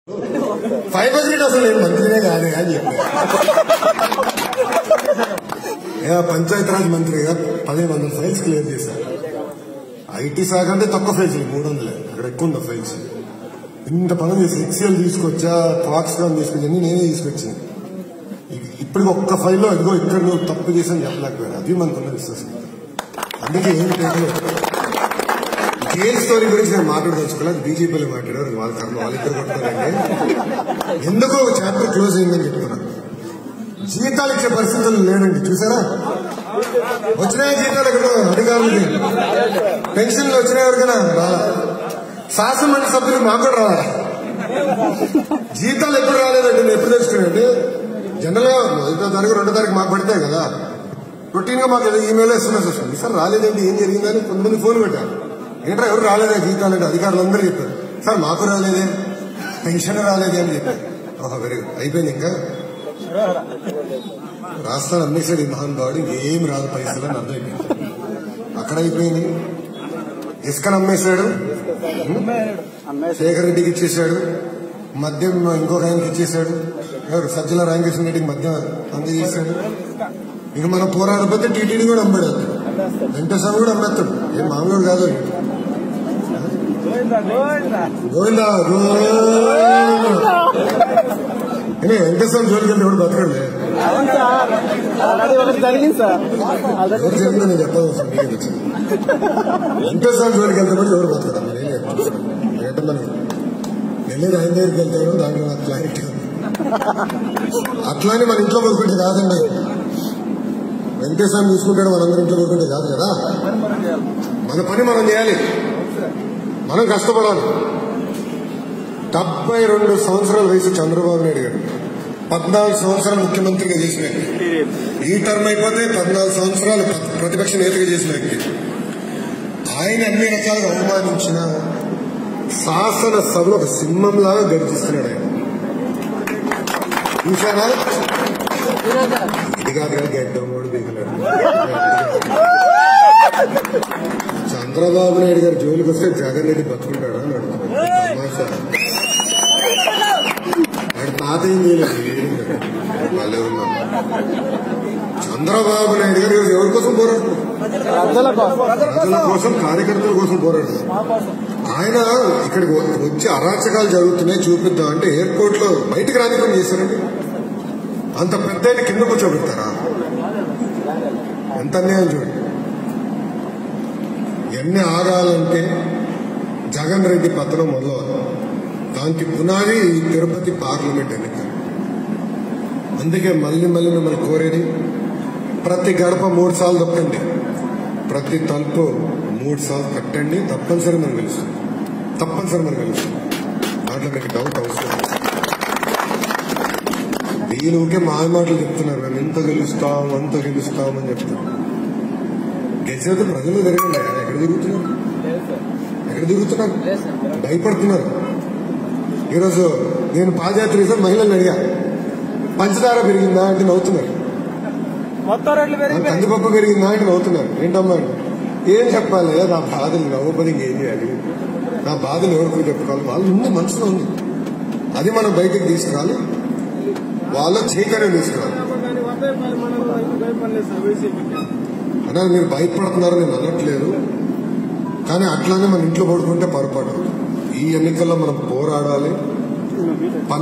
Fibre grid అసలు నేను మంత్రినే కాదు అని చెప్పాను. పంచాయతీరాజ్ మంత్రిగా 10,000 ఫైల్స్ క్లియర్ చేశారు. ఐటీ శాఖ అంటే తక్కువ ఫైల్స్ 300, అక్కడ ఎక్కువ ఉన్న ఫైల్స్. ఇంత పనులు చేసి ఎక్సెల్ తీసుకొచ్చా, ఫాక్స్కాన్ తీసుకొచ్చా, నేనే తీసుకొచ్చింది. ఇప్పటికి ఒక్క ఫైల్లో అదిగో ఇక్కడ నువ్వు తప్పు చేసాను చెప్పలేకపోయాను. అది మనకున్న విశ్వాసం. అందుకే ఏం టేకలేదు. జైల్ స్టోరీ గురించి నేను మాట్లాడదలుచుకోలేదు. బీజేపీలో మాట్లాడారు, వాళ్ళ కర్మ వాళ్ళిద్దరు కొట్టుకోరండి. ఎందుకో ఒక చాప్టర్ క్లోజ్ అయిందని చెప్తున్నారు. జీతాలు ఇచ్చే పరిస్థితులు లేదండి. చూసారా, వచ్చినాయి జీతాలు ఎక్కడ అధికారులకి, పెన్షన్లు వచ్చినాయి ఎవరికైనా రాలా. శాసనమండలి సభ్యులు మాకు కూడా రావాలి. జీతాలు ఎప్పుడు రాలేదండి, నేను ఎప్పుడు తెలుసుకున్నాండి. జనరల్ గా 1వ తారీఖు 2వ తారీఖు మాకు పడతాయి కదా, రొటీన్ గా మాకు ఈమెయిల్ ఎస్ఎంఎస్ వస్తుంది. సార్ రాలేదండి, ఏం జరిగిందని కొంతమంది ఫోన్ పెట్టారు. ఏంట్రా ఎవరు రాలేదా జీతాలంటే అధికారులు అందరూ చెప్పారు. సార్ మాకు రాలేదే, పెన్షన్ రాలేదే అని చెప్పారు. ఓహో వెరీ గుడ్, అయిపోయింది. ఇంకా రాష్ట్రాలు అమ్మేశాడు ఈ మహానుభావుడు, ఏం రాదు పైసలు అని అర్థమైపోయింది. అక్కడ అయిపోయింది. ఇసుకను అమ్మేశాడు, శేఖర్ రెడ్డికి ఇచ్చేశాడు. మద్యం ఇంకొక ఆయనకి ఇచ్చేశాడు. ఎవరు సజ్జల రామకృష్ణ రెడ్డికి మద్యం అందజేశాడు. ఇక మనం పోరాడకపోతే టీటీడీ కూడా అమ్మాడు. వెంకటేశ్వర కూడా అమ్మేస్తాడు, ఏం మామూలు కాదు. గోవిందా వెంకటేశ్వర జోలికి వెళ్తే ఎవరు బతకండి. ఎవరు జరిగిందో నేను చెప్పాలి. వెంకటేశ్వర జోలికి వెళ్తే కూడా ఎవరు బతకడం. ఏంటంటే మనం నెల్లూరు ఆయన దగ్గరికి వెళ్తాను, దాంట్లో నాకు క్లారిటీ ఉంది. అట్లానే మన ఇంట్లో పడుకుంటే కాదండి. వెంకటేశ్వరం చూసుకుంటాడు, మనందరం ఇంట్లో పడుకుంటే కాదు కదా. మన పని మనం చేయాలి, మనం కష్టపడాలి. 72 సంవత్సరాల వయసు చంద్రబాబు నాయుడు గారు 14 సంవత్సరాలు ముఖ్యమంత్రిగా చేసిన వ్యక్తి. ఈ టర్మ్ అయిపోతే 14 సంవత్సరాలు ప్రతిపక్ష నేతగా చేసిన వ్యక్తి. ఆయన అన్ని రకాలుగా అవమానించిన శాసనసభలో ఒక సింహంలాగా గర్జిస్తున్నాడు. ఆయన చూసారా, ఇది కాదు గడ్డమోడు దిగలేడు. చంద్రబాబు నాయుడు గారు జోలికి వస్తే జగన్ రెడ్డి బతుకుంటాడా అని అడుగుతున్నాడు. వాడి తాత ఏం చేయలేదు, వాళ్ళే ఉన్నారు. చంద్రబాబు నాయుడు గారు ఎవరి కోసం పోరాడుతున్నారు? ప్రజల కోసం, కార్యకర్తల కోసం పోరాడుతున్నారు. ఆయన ఇక్కడికి వచ్చి అరాచకాలు జరుగుతున్నాయి చూపిద్దామంటే ఎయిర్పోర్ట్ లో బయటకు రానికం చేశారండి. అంత పెద్ద కింద కూర్చోబెడతారా? ఎంత అన్యాయం చూడండి. ఎన్ని ఆగాలంటే జగన్ రెడ్డి పత్రం మొదలవాలి. దానికి పునాది తిరుపతి పార్లమెంట్ ఎన్నిక. అందుకే మళ్ళీ మిమ్మల్ని కోరేది, ప్రతి గడప 3 సార్లు తొక్కండి, ప్రతి తలుపు 3 సార్లు కట్టండి. తప్పనిసరి మనం గెలుస్తాం, తప్పనిసరి మనం గెలుస్తాం. దాంట్లో మీకు డౌట్ అవసరం. వీళ్ళకే మాయ మాటలు చెప్తున్నారు, మేము ఎంత గెలుస్తాం అంత గెలుస్తాం అని చెప్తున్నారు. గెలిచేది ప్రజలు తిరగండి. ఎక్కడ తిరుగుతున్నారు, ఎక్కడ తిరుగుతున్నారు? భయపడుతున్నారు. ఈరోజు నేను పాదయాత్ర చేసిన మహిళలను అడిగా, పంచదార పెరిగిందా అంటే నవ్వుతున్నారు. కందిపప్పు పెరిగిందా అంటే నవ్వుతున్నారు. ఏంటమ్మా ఏం చెప్పాలి? నా బాధలు నవ్వపది ఏం చేయాలి, నా బాధలు ఎవరికి చెప్పుకోవాలి? వాళ్ళు ఉంది, మనసులో ఉంది. అది మనం బయటకు తీసుకురాలి, వాళ్ళ చైతన్యం తీసుకురాలి. అన్నా మీరు భయపడుతున్నారు నేను అనట్లేదు, కానీ అట్లానే మన ఇంట్లో పడుకుంటే పొరపాటు. ఈ ఎన్నికల్లో మనం పోరాడాలి.